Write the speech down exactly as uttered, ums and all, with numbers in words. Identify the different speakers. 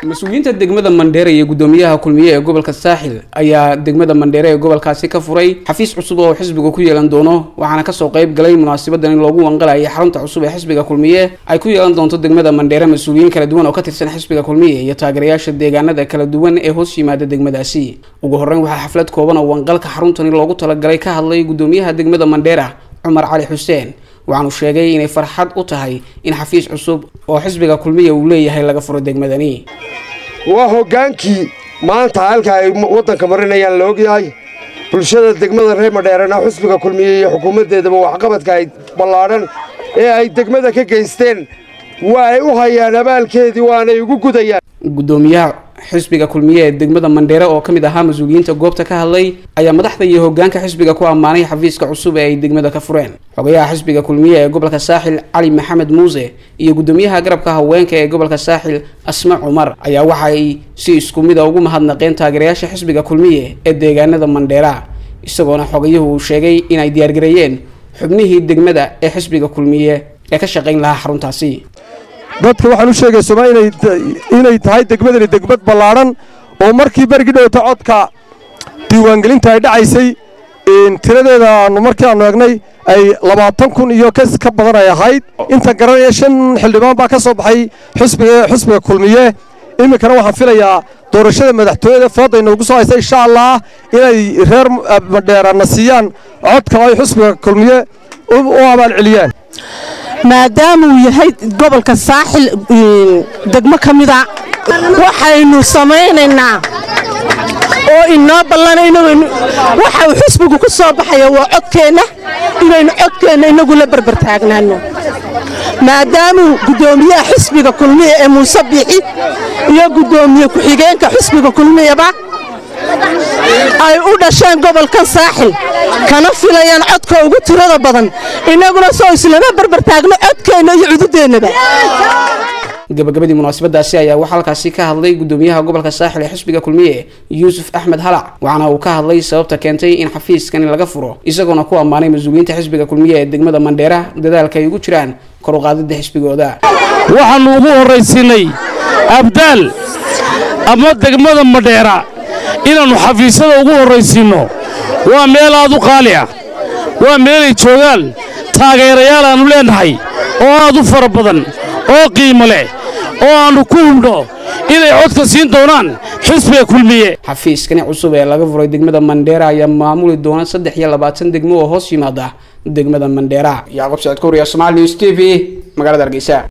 Speaker 1: مسؤولينta degmada Mandheera iyo gudoomiyaha kulmiye ee gobolka Saaxil ayaa degmada Mandheera ee gobolkaasi ka furay xafiis cusub oo xisbiga ku yeelan doono waxaana ka soo qayb galay munaasabaddan in loogu wanqalayo xarunta cusub ee xisbiga kulmiye ay ku yeelan doonto degmada Mandheera mas'uuliyiin kala duwan oo ka tirsan xisbiga kulmiye iyo taageerayaasha deegaanada kala duwan ee hoos yimaada degmadaasi ugu horreyn waxa xaflad kooban oo wanqalka xaruntan loogu talagalay ka hadlay gudoomiyaha degmada Mandheera Umar Cali Xuseen waxaanu sheegay inay farxad u tahay in xafiis cusub oo xisbiga kulmiye uu leeyahay laga furo degmadani
Speaker 2: waa hogaankii maanta halka ay wadanka marinayaan la ogyahay bulshada degmada reer Mandheera xisbiga kulmiye iyo xukuumadeedaba wax qabadka ay ballaaran ee ay degmada ka geysteen waa ay u hayaan abaalkeedii waana ugu gudayaan
Speaker 1: gudoomiyaha xisbiga kulmiye ee degmada Mandheera oo kamid ahaa mas'uuliyiinta goobta ka hadlay ayaa madaxda iyo hoggaanka xisbiga ku amaanay xafiiska cusub ee ay degmada ka fureen xogayaha xisbiga kulmiye ee gobolka Saaxil Cali Maxamed Muuse iyo gudoomiyaha garabka haweenka ee gobolka Saaxil Asma Umar ayaa waxa ay si isku mid ah ugu mahadnaqeen taageerayaasha xisbiga kulmiye ee deegaanada Mandheera isagoona xogayuhu uu sheegay in ay diyaar gareeyeen xubnihii degmada ee xisbiga kulmiye ee ka shaqeyn lahaa xaruntaasi
Speaker 3: dadka waxaan u sheegay Soomaaliya inay tahay degmadani degmad ballaaran oo markii barigi dhawta codka diiwaangelinta ay dhacaysay in tiradeeda aanu markii aanu eegnay ay labaatan kun iyo kas ka badan ay ahayd inta garanaya shan xildhibaan baa ka soo baxay xisbiga xisbiga kulmiye iminkana waxaan filayaa doorashada madaxtooyada fooda inoogu soo haysa insha Allah inay reer Mandheera nasiyaan codka ay xisbiga kulmiye u abaal celiyaan
Speaker 4: maadaama uu yahay gobolka Saaxil degmo kamida waxaynu sameeynaynaa oo inoo ballanayno waxa uu xisbigu ku soo baxayo waa codkeena inaynu codkeena inagu la barbar taagnaano maadaama gudoomiyaha xisbiga kulmiye ee Muuse Biixi iyo gudoomiye ku xigeenka xisbiga kulmiyeba ay u dhasheen gobolka Saaxil kana filayaan codka ugu tirada badan inaguna soo islaama barbar taagno codkeena iyo cududeenaba
Speaker 1: gabagabadii munaasabadaasi ayaa waxa halkaasi ka hadlay gudoomiyaha gobolka Saaxil ee xisbiga kulmiye Yuusuf Axmed Halac waxaana uu ka hadlay sababta keentay in xafiiskan laga furo isagoona ku amaanay mas'uuliyiinta xisbiga kulmiye ee degmada Mandheera dadaalka ay ugu jiraan kor u qaadida xisbigooda
Speaker 5: waxaan ugu horeysinay abdaal ama degmada Mandheera inaanu xafiisada ugu horeysino waa meel aad u qaali ah waa meel ay joogaan taageerayaal aanu leenahay oo aad u fara badan oo qiimo leh oo aanu ku hubno inay codka siin doonaan xisbiga kulmiye
Speaker 1: xafiiskani cusub ee laga furay degmada Mandheera ayaa maamuli doona saddex iyo labaatan degmo oo hoos yimaada degmada Mandheera Yaaqoob Saciid Kooriya Soomaali News T V magaalada Hargeysa.